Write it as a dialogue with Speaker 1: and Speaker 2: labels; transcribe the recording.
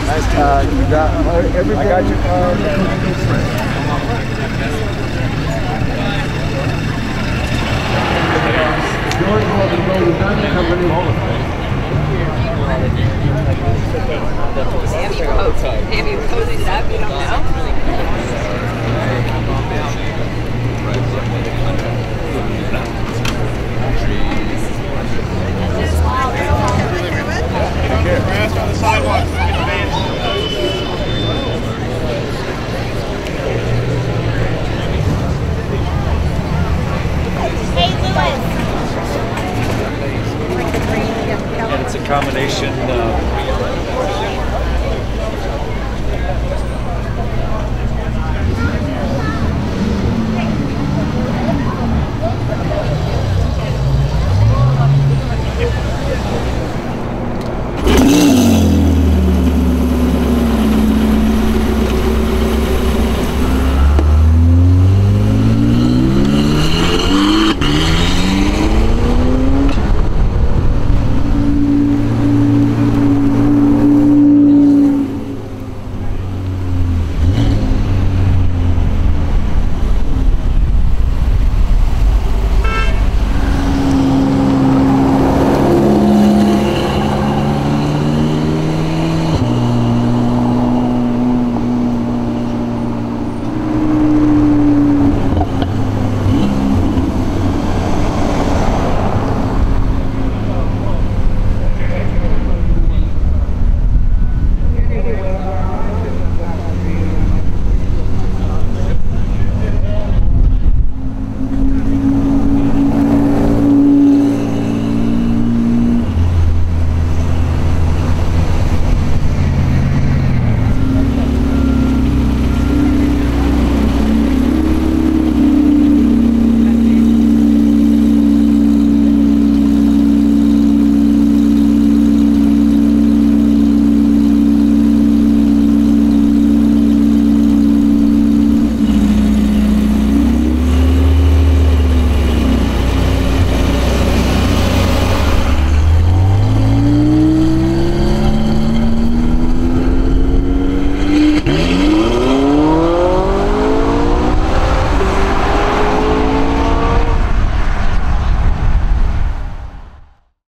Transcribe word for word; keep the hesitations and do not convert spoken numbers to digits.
Speaker 1: Uh, you got everything. I got your card. George Walker Golden Diamond Company.
Speaker 2: Have you, posted, have you posted it up? You don't know?
Speaker 3: Grass on the sidewalk.
Speaker 4: Hey, Lewis.
Speaker 5: And it's a combination of